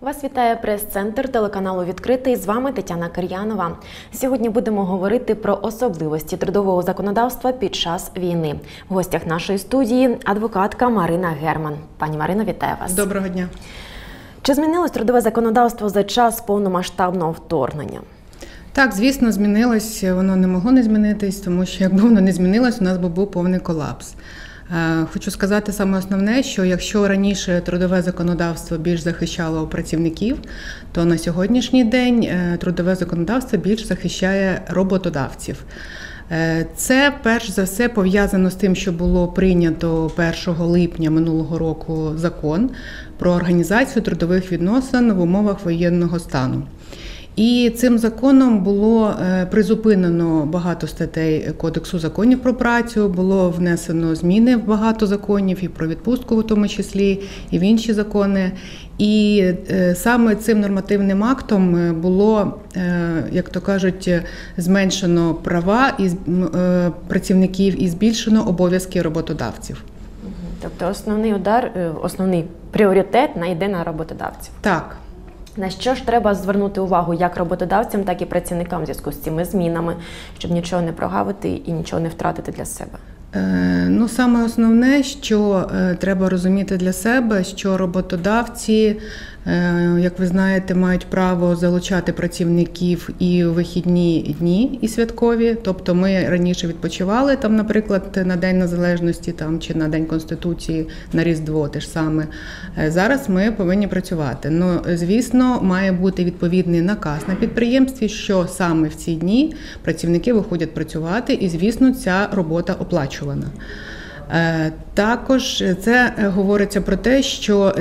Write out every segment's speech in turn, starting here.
Вас вітає прес-центр телеканалу «Відкритий». З вами Тетяна Кир'янова. Сьогодні будемо говорити про особливості трудового законодавства під час війни. В гостях нашої студії адвокатка Марина Герман. Пані Марино, вітаю вас. Доброго дня. Чи змінилось трудове законодавство за час повномасштабного вторгнення? Так, звісно, змінилось. Воно не могло не змінитись, тому що якби воно не змінилось, у нас би був повний колапс. Хочу сказати саме основне, що якщо раніше трудове законодавство більш захищало працівників, то на сьогоднішній день трудове законодавство більш захищає роботодавців. Це, перш за все, пов'язано з тим, що було прийнято 1 липня минулого року закон про організацію трудових відносин в умовах воєнного стану. І цим законом було призупинено багато статей Кодексу законів про працю, було внесено зміни в багато законів, і про відпустку в тому числі, і в інші закони. І саме цим нормативним актом було, як то кажуть, зменшено права працівників і збільшено обов'язки роботодавців. Тобто основний пріоритет йде на роботодавців? Так. На що ж треба звернути увагу як роботодавцям, так і працівникам в зв'язку з цими змінами, щоб нічого не прогавити і нічого не втратити для себе? Саме основне, що треба розуміти для себе, що роботодавці, як ви знаєте, мають право залучати працівників і у вихідні дні, і святкові. Тобто ми раніше відпочивали, там, наприклад, на День Незалежності чи на День Конституції, на Різдво те ж саме. Зараз ми повинні працювати. Звісно, має бути відповідний наказ на підприємстві, що саме в ці дні працівники виходять працювати, і, звісно, ця робота оплачувана. Також це говориться про те, що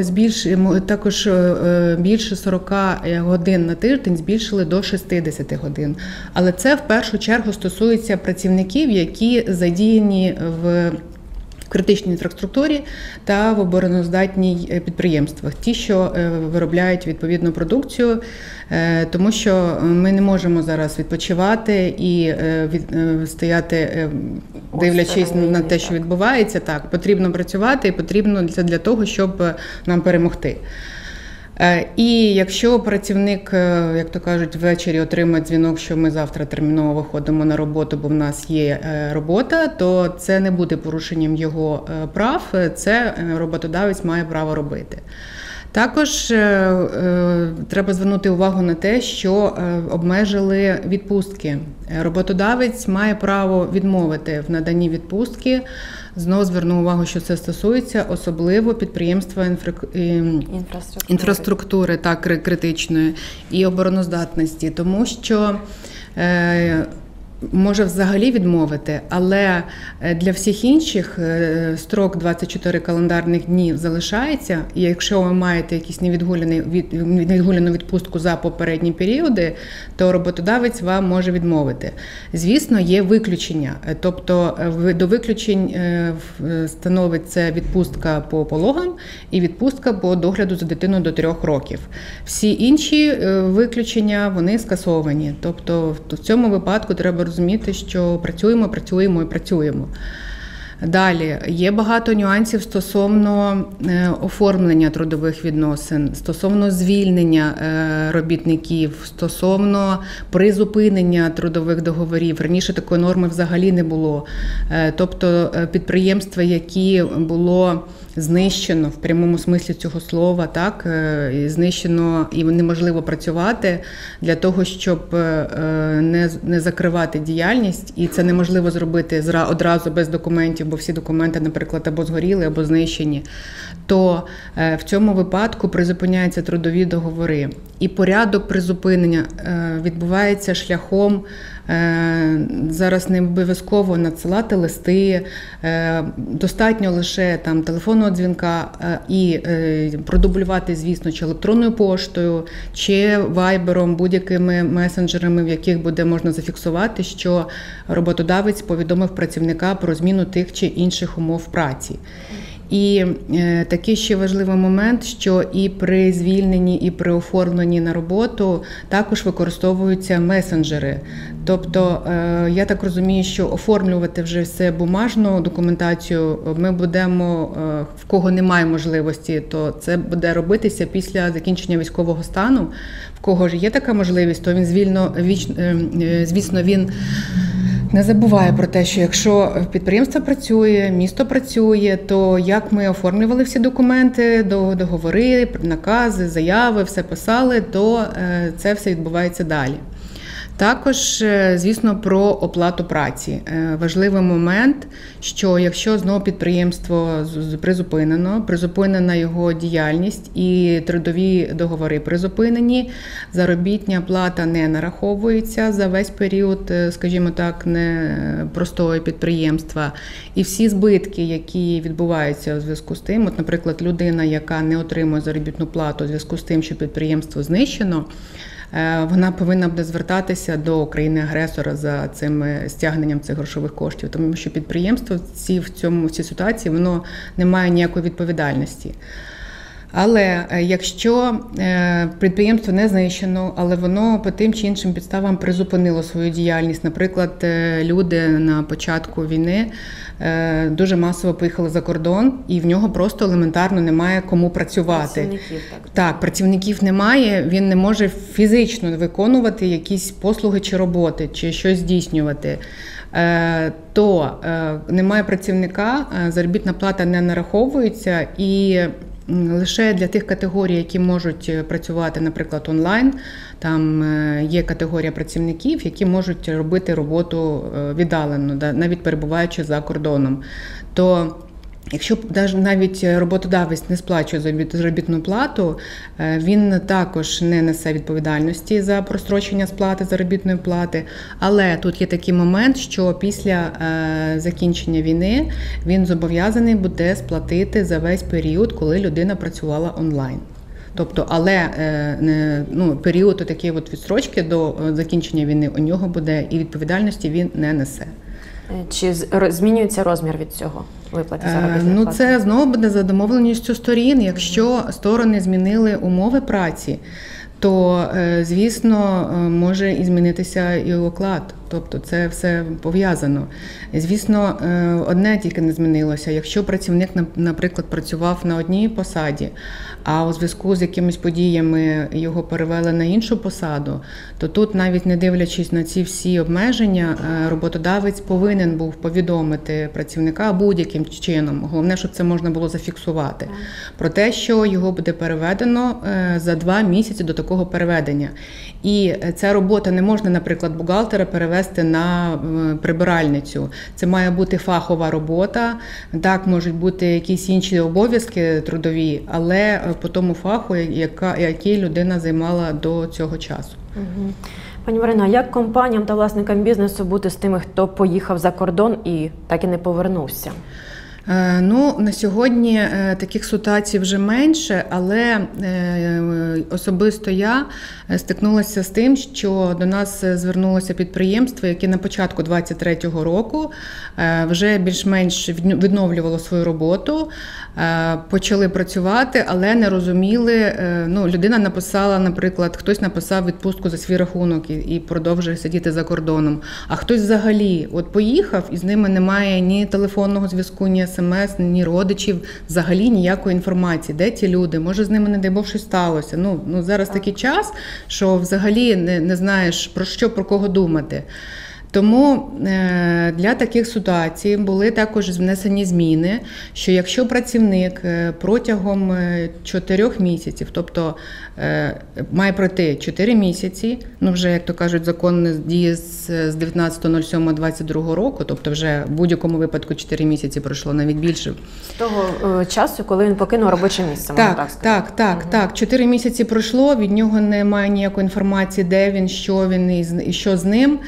більше 40 годин на тиждень збільшили до 60 годин. Але це в першу чергу стосується працівників, які задіяні в критичній інфраструктурі та в обороноздатній підприємствах, ті, що виробляють відповідну продукцію, тому що ми не можемо зараз відпочивати і стояти, дивлячись на те, що відбувається. Так, потрібно працювати, і потрібно це для того, щоб нам перемогти. І якщо працівник, як то кажуть, ввечері отримає дзвінок, що ми завтра терміново виходимо на роботу, бо в нас є робота, то це не буде порушенням його прав, це роботодавець має право робити. Також треба звернути увагу на те, що обмежили відпустки. Роботодавець має право відмовити в наданні відпустки. Знову зверну увагу, що це стосується особливо підприємства інфраструктури так, критичної і обороноздатності, тому що може взагалі відмовити, але для всіх інших строк 24 календарних днів залишається, і якщо ви маєте якісь невідгуляну відпустку за попередні періоди, то роботодавець вам може відмовити. Звісно, є виключення, тобто до виключень становиться відпустка по пологам і відпустка по догляду за дитиною до 3 років. Всі інші виключення, вони скасовані, тобто в цьому випадку треба розуміти, що працюємо. Далі, є багато нюансів стосовно оформлення трудових відносин, стосовно звільнення робітників, стосовно призупинення трудових договорів. Раніше такої норми взагалі не було. Тобто підприємства, які було знищено в прямому смислі цього слова, так, знищено і неможливо працювати для того, щоб не закривати діяльність, і це неможливо зробити одразу без документів, бо всі документи, наприклад, або згоріли, або знищені, то в цьому випадку призупиняються трудові договори. І порядок призупинення відбувається шляхом, зараз не обов'язково надсилати листи, достатньо лише телефонного дзвінка і продублювати, звісно, чи електронною поштою, чи вайбером, будь-якими месенджерами, в яких буде можна зафіксувати, що роботодавець повідомив працівника про зміну тих чи інших умов праці. І такий ще важливий момент, що і при звільненні, і при оформленні на роботу також використовуються месенджери. Тобто, я так розумію, що оформлювати вже все бумажну документацію ми будемо, в кого немає можливості, то це буде робитися після закінчення військового стану. В кого ж є така можливість, то він звісно, він не забуває про те, що якщо підприємство працює, місто працює, то як ми оформлювали всі документи, договори, накази, заяви, все писали, то це все відбувається далі. Також, звісно, про оплату праці. Важливий момент, що якщо знову підприємство призупинена його діяльність і трудові договори призупинені, заробітня плата не нараховується за весь період, скажімо так, непростого підприємства. І всі збитки, які відбуваються у зв'язку з тим, от, наприклад, людина, яка не отримує заробітну плату у зв'язку з тим, що підприємство знищено, вона повинна буде звертатися до країни-агресора за цим стягненням цих грошових коштів, тому що підприємство в цій ситуації воно не має ніякої відповідальності. Але якщо підприємство не знищено, але воно по тим чи іншим підставам призупинило свою діяльність, наприклад, люди на початку війни дуже масово поїхали за кордон, і в нього просто елементарно немає кому працювати. Працівників, так. Так, працівників немає, він не може фізично виконувати якісь послуги чи роботи, чи щось здійснювати. То немає працівника, заробітна плата не нараховується, і лише для тих категорій, які можуть працювати, наприклад, онлайн, там є категорія працівників, які можуть робити роботу віддалено, навіть перебуваючи за кордоном. То якщо навіть роботодавець не сплачує заробітну плату, він також не несе відповідальності за прострочення сплати заробітної плати. Але тут є такий момент, що після закінчення війни він зобов'язаний буде сплатити за весь період, коли людина працювала онлайн. Тобто, але період такої відстрочки до закінчення війни у нього буде, і відповідальності він не несе. Чи змінюється розмір від цього виплати заробітної плати? Це знову буде за домовленістю сторін. Якщо сторони змінили умови праці, то, звісно, може і змінитися і оклад. Тобто це все пов'язано. Звісно, одне тільки не змінилося. Якщо працівник, наприклад, працював на одній посаді, а у зв'язку з якимись подіями його перевели на іншу посаду, то тут, навіть не дивлячись на ці всі обмеження, роботодавець повинен був повідомити працівника будь-яким чином. Головне, щоб це можна було зафіксувати. Про те, що його буде переведено за 2 місяці до такого переведення. І ця робота не можна, наприклад, бухгалтера перевести на прибиральницю. Це має бути фахова робота, так, можуть бути якісь інші обов'язки трудові, але по тому фаху, який людина займала до цього часу. Угу. Пані Марино, а як компаніям та власникам бізнесу бути з тими, хто поїхав за кордон і так і не повернувся? На сьогодні таких ситуацій вже менше, але особисто я стикнулася з тим, що до нас звернулося підприємство, яке на початку 2023 року вже більш-менш відновлювало свою роботу, почали працювати, але не розуміли, людина написала, наприклад, хтось написав відпустку за свій рахунок і продовжує сидіти за кордоном, а хтось взагалі поїхав, і з ними немає ні телефонного зв'язку, ні СМС, ні родичів, взагалі ніякої інформації, де ті люди, може з ними, не дай Бог, щось сталося. Зараз такий час, що взагалі не знаєш про кого думати. Тому для таких ситуацій були також внесені зміни, що якщо працівник протягом 4 місяців, тобто має пройти 4 місяці, вже, як то кажуть, закон діє з 19.07.22 року, тобто вже в будь-якому випадку 4 місяці пройшло, навіть більше. З того часу, коли він покинув робоче місце, можна так сказати. Так. 4 місяці пройшло, від нього немає ніякої інформації, де він, що він і що з ним.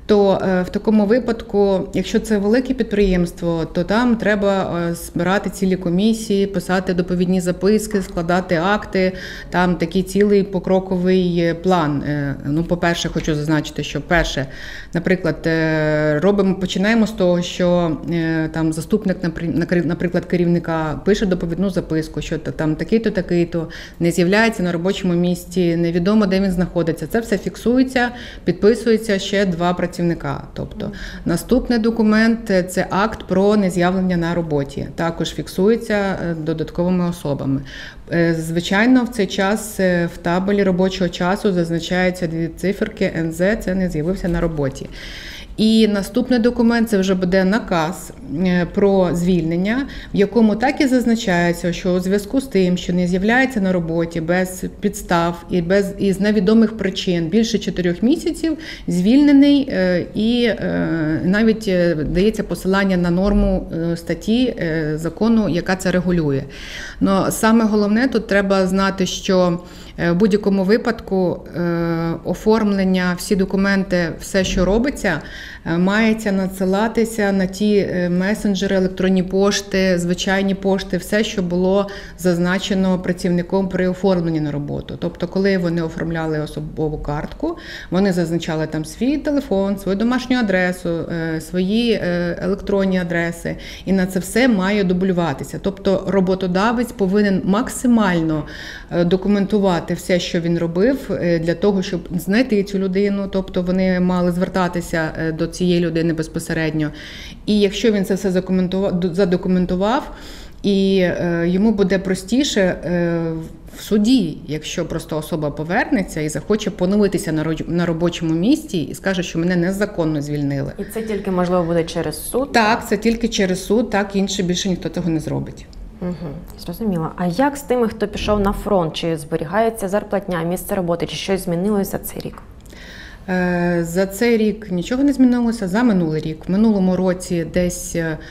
то в такому випадку, якщо це велике підприємство, то там треба збирати цілі комісії, писати доповідні записки, складати акти, там такий цілий покроковий план. Ну, по-перше, хочу зазначити, що перше, наприклад, починаємо з того, що там заступник, наприклад, керівника пише доповідну записку, що там такий-то, такий-то, не з'являється на робочому місці, невідомо, де він знаходиться. Це все фіксується, підписується ще 2 працівника. Тобто наступний документ – це акт про нез'явлення на роботі. Також фіксується додатковими особами. Звичайно, в цей час в табелі робочого часу зазначаються 2 циферки НЗ – це не з'явився на роботі. І наступний документ – це вже буде наказ про звільнення, в якому так і зазначається, що у зв'язку з тим, що не з'являється на роботі без підстав і з невідомих причин більше 4 місяців, звільнений, і навіть дається посилання на норму статті закону, яка це регулює. Но саме головне, тут треба знати, що в будь-якому випадку оформлення, всі документи, все, що робиться, мається надсилатися на ті месенджери, електронні пошти, звичайні пошти, все, що було зазначено працівником при оформленні на роботу. Тобто, коли вони оформляли особову картку, вони зазначали там свій телефон, свою домашню адресу, свої електронні адреси, і на це все має дублюватися. Тобто, роботодавець повинен максимально документувати все, що він робив, для того, щоб знайти цю людину, тобто вони мали звертатися до цієї людини безпосередньо. І якщо він це все задокументував, і йому буде простіше в суді, якщо просто особа повернеться і захоче поновитися на робочому місці і скаже, що мене незаконно звільнили. І це тільки, можливо, буде через суд? Так, це тільки через суд, так, інше більше ніхто цього не зробить. Угу, зрозуміло. А як з тими, хто пішов на фронт? Чи зберігається зарплатня, місце роботи, чи щось змінилося за цей рік? За цей рік нічого не змінилося, за минулий рік. В минулому році десь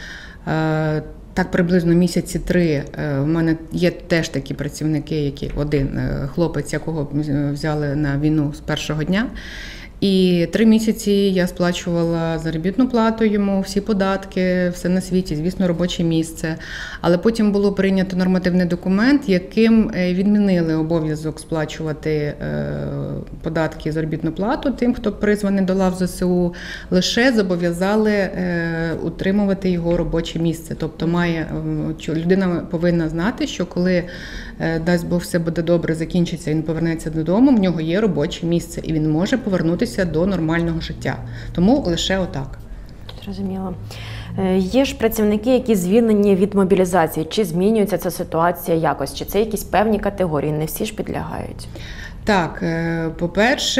так приблизно місяці 3 в мене є теж такі працівники, які один хлопець, якого взяли на війну з першого дня. І 3 місяці я сплачувала заробітну плату йому, всі податки, все на світі, звісно, робоче місце. Але потім було прийнято нормативний документ, яким відмінили обов'язок сплачувати податки і заробітну плату тим, хто призваний до лав ЗСУ, лише зобов'язали утримувати його робоче місце. Тобто людина повинна знати, що коли, дасть Бог, все буде добре, закінчиться, він повернеться додому, в нього є робоче місце, і він може повернутися до нормального життя. Тому лише отак. Зрозуміло. Є ж працівники, які звільнені від мобілізації. Чи змінюється ця ситуація якось? Чи це якісь певні категорії? Не всі ж підлягають. Так, по-перше,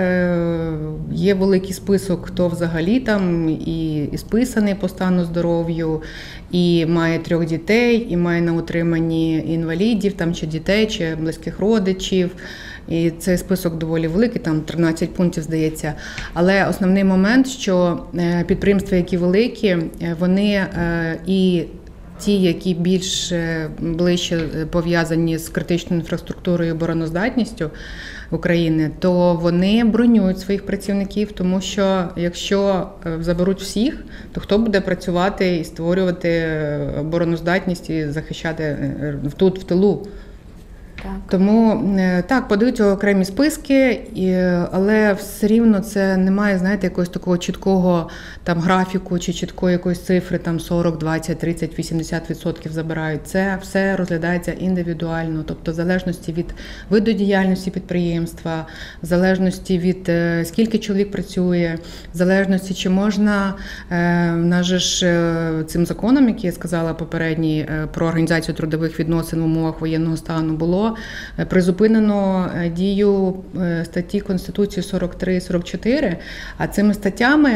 є великий список, хто взагалі там і списаний по стану здоров'ю, і має 3 дітей, і має на утриманні інвалідів, там, чи дітей, чи близьких родичів. І цей список доволі великий, там 13 пунктів, здається. Але основний момент, що підприємства, які великі, вони і ті, які більш ближче пов'язані з критичною інфраструктурою і обороноздатністю України, то вони бронюють своїх працівників, тому що якщо заберуть всіх, то хто буде працювати і створювати обороноздатність і захищати тут, в тилу? Так. Тому, так, подають окремі списки, але все рівно це немає, знаєте, якогось такого чіткого там графіку чи чіткої якоїсь цифри, там 40, 20, 30, 80% забирають. Це все розглядається індивідуально, тобто в залежності від виду діяльності підприємства, в залежності від скільки чоловік працює, в залежності, чи можна, нас же ж цим законом, який я сказала попередній, про організацію трудових відносин в умовах воєнного стану, було призупинено дію статті Конституції 43 і 44, а цими статтями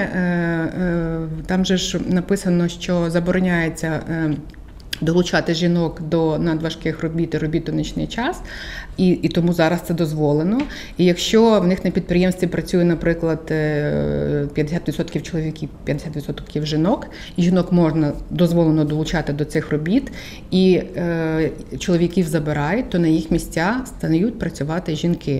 там же ж написано, що забороняється долучати жінок до надважких робіт і робіт у нічний час, і тому зараз це дозволено. І якщо в них на підприємстві працює, наприклад, 50% чоловіків, 50% жінок, і жінок можна дозволено долучати до цих робіт, і чоловіків забирають, то на їх місця стають працювати жінки.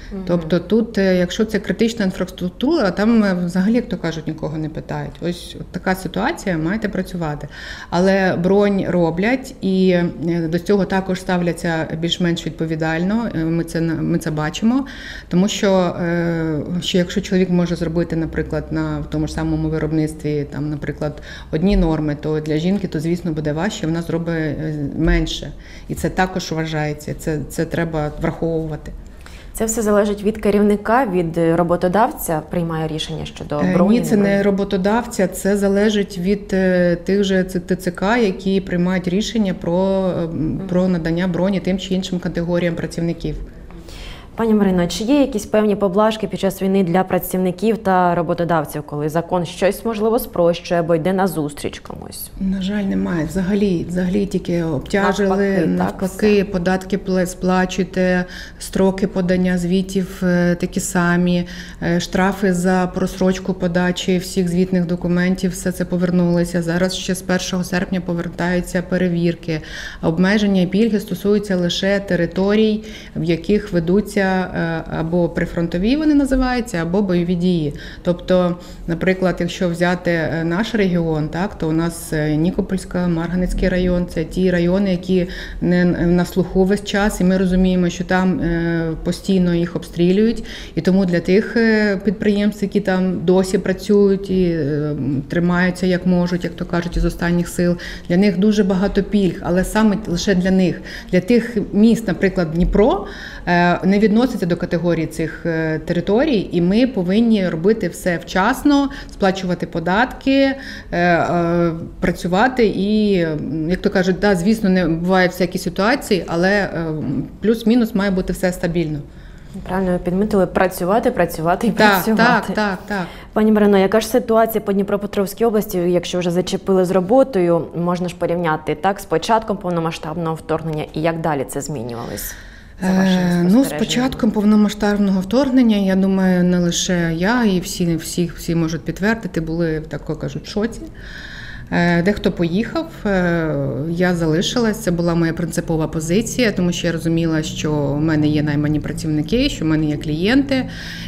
Тобто тут, якщо це критична інфраструктура, там взагалі, як то кажуть, нікого не питають. Ось така ситуація, маєте працювати. Але бронь роблять, і до цього також ставляться більш-менш відповідально. Ми це бачимо, тому що якщо чоловік може зробити, наприклад, в тому ж самому виробництві, там, наприклад, одні норми, то для жінки, то, звісно, буде важче, вона зробить менше. І це також вважається, це треба враховувати. Це все залежить від керівника, від роботодавця приймає рішення щодо броні? Ні, це не роботодавця, це залежить від тих же ТЦК, які приймають рішення про надання броні тим чи іншим категоріям працівників. Пані Марино, чи є якісь певні поблажки під час війни для працівників та роботодавців, коли закон щось, можливо, спрощує або йде назустріч комусь? На жаль, немає. Взагалі тільки обтяжили, навпаки, податки сплачуйте, строки подання звітів такі самі, штрафи за просрочку подачі всіх звітних документів, все це повернулося. Зараз ще з 1 серпня повертаються перевірки. Обмеження і пільги стосуються лише територій, в яких ведуться або прифронтові вони називаються, або бойові дії. Тобто, наприклад, якщо взяти наш регіон, так, то у нас Нікопольська, Марганецький район, це ті райони, які не на слуху весь час, і ми розуміємо, що там постійно їх обстрілюють, і тому для тих підприємств, які там досі працюють і тримаються як можуть, як то кажуть, із останніх сил, для них дуже багато пільг, але саме лише для них. Для тих міст, наприклад, Дніпро, не відноситься до категорії цих територій, і ми повинні робити все вчасно, сплачувати податки, працювати і, як то кажуть, да, звісно, не бувають всякі ситуації, але плюс-мінус має бути все стабільно. Правильно ви підмітили, працювати і працювати. Так. Пані Марино, яка ж ситуація по Дніпропетровській області, якщо вже зачепили з роботою, можна ж порівняти так з початком повномасштабного вторгнення і як далі це змінювалось? З початком повномасштабного вторгнення, я думаю, не лише я, і всі можуть підтвердити, були, так кажуть, в шоці. Дехто поїхав, я залишилась, це була моя принципова позиція, тому що я розуміла, що в мене є наймані працівники, що в мене є клієнти,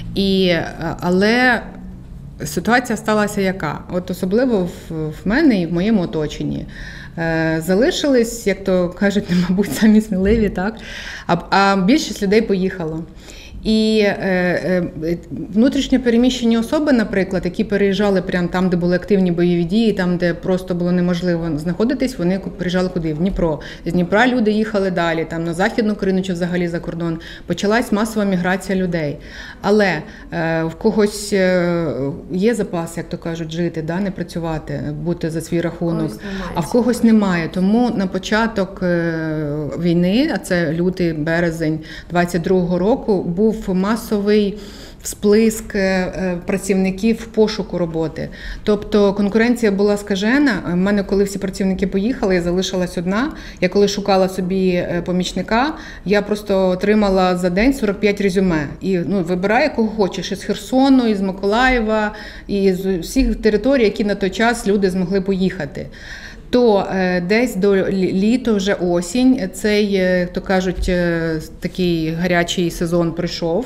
але ситуація сталася яка? От особливо в мене і в моєму оточенні. Залишились, як то кажуть, мабуть, самі сміливі, так? А більшість людей поїхало. І внутрішньо переміщені особи, наприклад, які переїжджали прямо там, де були активні бойові дії, там, де просто було неможливо знаходитись, вони переїжджали куди? В Дніпро. З Дніпра люди їхали далі, там, на Західну Україну чи взагалі за кордон. Почалась масова міграція людей. Але в когось є запас, як то кажуть, жити, да, не працювати, бути за свій рахунок, а в когось немає. Тому на початок війни, а це лютий, березень 22-го року, був масовий всплеск працівників в пошуку роботи. Тобто конкуренція була скажена. У мене, коли всі працівники поїхали, я залишилась одна. Я коли шукала собі помічника, я просто отримала за день 45 резюме. І вибирай, кого хочеш, із Херсону, із Миколаєва, і з всіх територій, які на той час люди змогли поїхати. То десь до літа, вже осінь, цей, як то кажуть, такий гарячий сезон прийшов.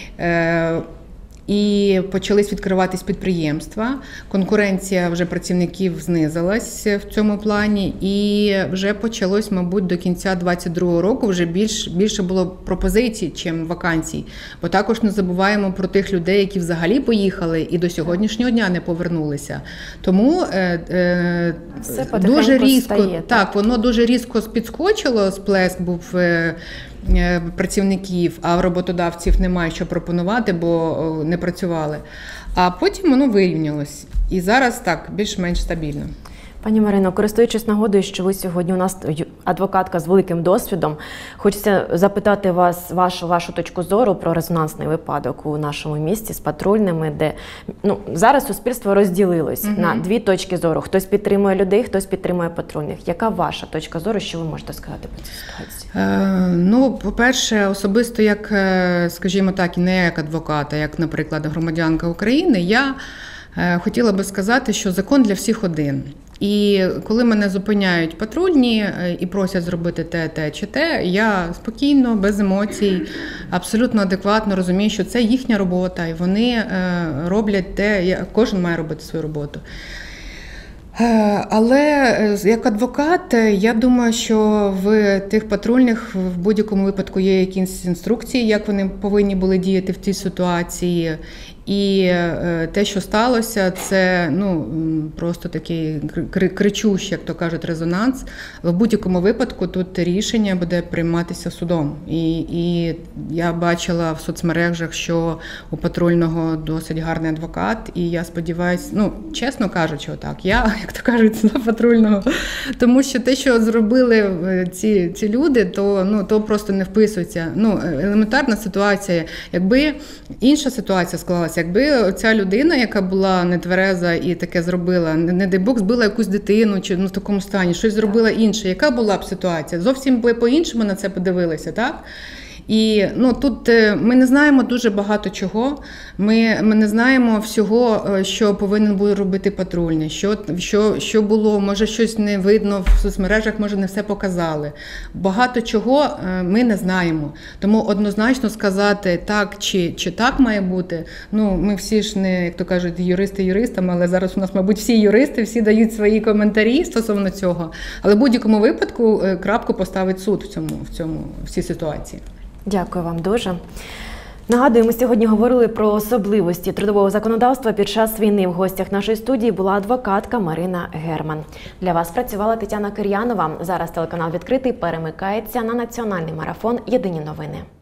І почались відкриватись підприємства. Конкуренція вже працівників знизилась в цьому плані. І вже почалось, мабуть, до кінця 22-го року вже більше було пропозицій, чим вакансій. Бо також не забуваємо про тих людей, які взагалі поїхали і до сьогоднішнього дня не повернулися. Тому дуже різко, стає, так, воно дуже різко підскочило, сплеск був працівників, а роботодавців немає що пропонувати, бо не працювали. А потім воно вирівнялось. І зараз так, більш-менш стабільно. Пані Марино, користуючись нагодою, що ви сьогодні у нас адвокатка з великим досвідом, хочеться запитати вас вашу точку зору про резонансний випадок у нашому місті з патрульними, де зараз суспільство розділилось на дві точки зору. Хтось підтримує людей, хтось підтримує патрульних. Яка ваша точка зору, що ви можете сказати про цю ситуацію? По-перше, особисто як, скажімо так, і не як адвокат, а як, наприклад, громадянка України, я хотіла би сказати, що закон для всіх один. І коли мене зупиняють патрульні і просять зробити те чи те, я спокійно, без емоцій, абсолютно адекватно розумію, що це їхня робота, і вони роблять те, кожен має робити свою роботу. Але як адвокат, я думаю, що в тих патрульних в будь-якому випадку є якісь інструкції, як вони повинні були діяти в цій ситуації. І те, що сталося, це просто такий кричущий, як то кажуть, резонанс. В будь-якому випадку тут рішення буде прийматися судом. І я бачила в соцмережах, що у патрульного досить гарний адвокат, і я сподіваюся, чесно кажучи, отак, я, як то кажуть, за патрульного, тому що те, що зробили ці люди, то просто не вписується. Елементарна ситуація, якби інша ситуація склалася, якби ця людина, яка була нетвереза і таке зробила, не дай Бог, збила якусь дитину чи в такому стані, щось зробила інше, яка була б ситуація? Зовсім би по-іншому на це подивилися, так? І тут ми не знаємо дуже багато чого, ми не знаємо всього, що повинен був робити патрульний, що було, може щось не видно в соцмережах, може не все показали. Багато чого ми не знаємо, тому однозначно сказати так чи так має бути, ми всі ж не, як то кажуть, юристи юристами, але зараз у нас, мабуть, всі юристи, всі дають свої коментарі стосовно цього, але в будь-якому випадку крапку поставить суд в цій ситуації. Дякую вам дуже. Нагадую, ми сьогодні говорили про особливості трудового законодавства під час війни. В гостях нашої студії була адвокатка Марина Герман. Для вас працювала Тетяна Кир'янова. Зараз телеканал «Відкритий» перемикається на національний марафон «Єдині новини».